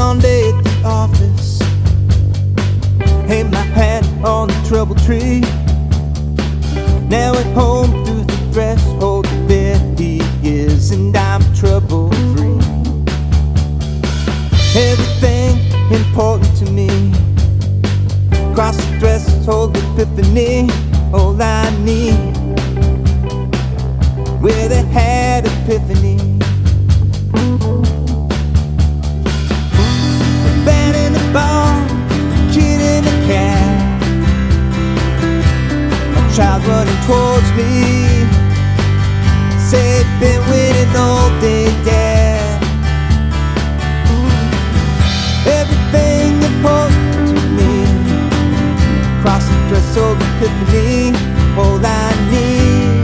Monday at the office, hang my hat on the trouble tree. Now at home through the threshold of bed he is, and I'm trouble free. Everything important to me, cross the threshold of Epiphany. All I need, with a had Epiphany. A bat in the ball, a kid in a cat, a child running towards me, said been waiting all day, Dad. Everything important to me, cross the threshold of Epiphany. All I need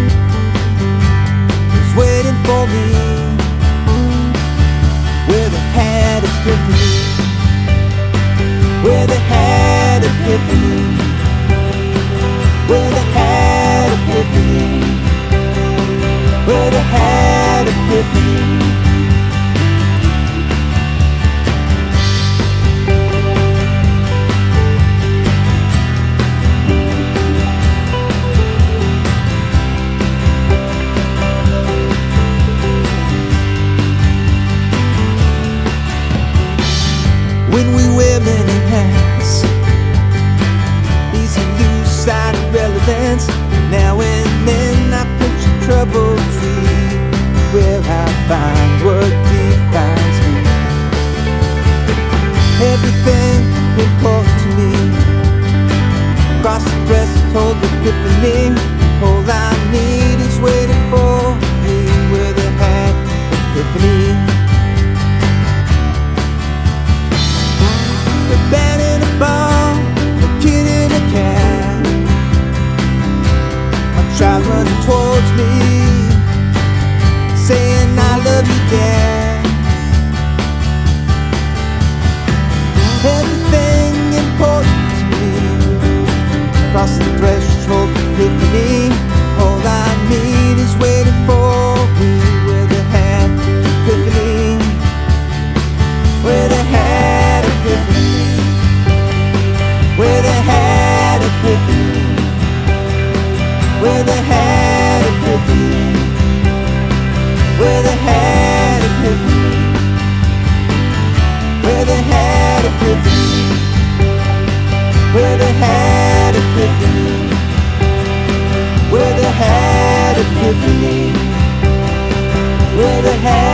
is waiting for me, where they had Epiphany, where they had Epiphany, where they had Epiphany, where they had Epiphany. When we wear many hats, easy lose sight of relevance. Now and then I picture trouble free, where I find what defines me. Everything important to me, cross the threshold of Epiphany. All I need is waiting for me, where they had Epiphany. A bat in a ball, a kid in a cat, a child running towards me, saying I love you, Dad. Everything important to me, cross the threshold of Epiphany. All I need is waiting for me, where they had Epiphany, where they had Epiphany, where they had Epiphany, where they had Epiphany, where they had Epiphany, where they had Epiphany, where they had Epiphany, where they had Epiphany, where they had